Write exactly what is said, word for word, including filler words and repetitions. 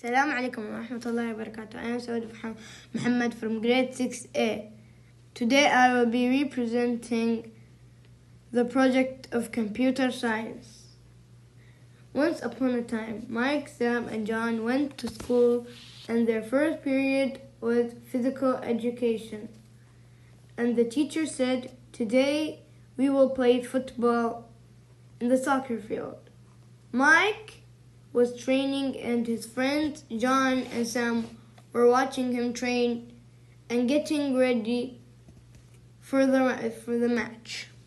Assalamu alaikum wa rahmatullahi wa barakatuh. I am Saud Mohammed from grade six A. Today I will be representing the project of computer science. Once upon a time, Mike, Sam, and John went to school, and their first period was physical education. And the teacher said, "Today we will play football in the soccer field." Mike was training, and his friends John and Sam were watching him train and getting ready for the for the match.